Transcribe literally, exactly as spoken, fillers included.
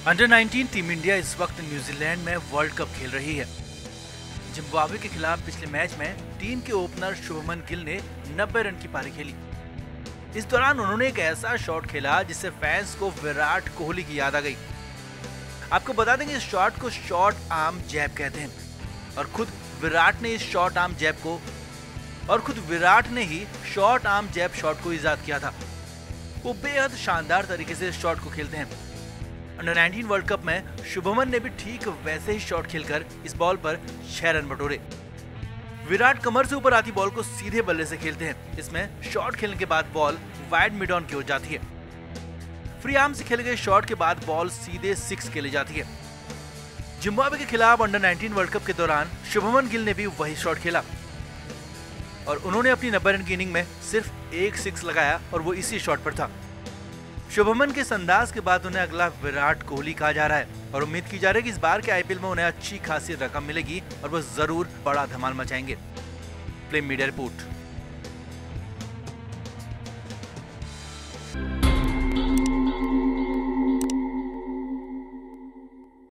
Under nineteen team India इस वक्त New Zealand में वर्ल्ड कप खेल रही है। जिम्बाब्वे के खिलाफ पिछले मैच में टीम के ओपनर शुभमन गिल ने नब्बे रन की पारी खेली। इस दौरान उन्होंने एक ऐसा शॉट खेला जिससे फैंस को विराट कोहली की याद आ गई। आपको बता देंगे इस शॉट को शॉर्ट आर्म जैब कहते हैं और खुद विराट ने इस शॉर्ट आर्म जैब को और खुद विराट ने ही शॉर्ट आर्म जैब शॉट को इजाद किया था। वो बेहद शानदार तरीके से इस शॉट को खेलते हैं। अंडर नाइनटीन वर्ल्ड कप में शुभमन ने भी ठीक वैसे ही शॉट खेलकर इस बॉल पर छह रन बटोरे। विराट कमर से ऊपर आती बॉल को सीधे बल्ले से खेलते हैं। इसमें शॉट खेलने के बाद बॉल वाइड मिड ऑन की ओर जाती है। फ्री आर्म से खेले गए शॉट के बाद बॉल सीधे सिक्स खेली जाती है। जिम्बाब्वे के खिलाफ अंडर नाइनटीन वर्ल्ड कप के दौरान शुभमन गिल ने भी वही शॉट खेला और उन्होंने अपनी नब्बे रन की इनिंग में सिर्फ एक सिक्स लगाया और वो इसी शॉट पर था। शुभमन के इस अंदाज के बाद उन्हें अगला विराट कोहली कहा जा रहा है और उम्मीद की जा रही है कि इस बार के आईपीएल में उन्हें अच्छी खासी रकम मिलेगी और वो जरूर बड़ा धमाल मचाएंगे। प्ले मीडिया रिपोर्ट।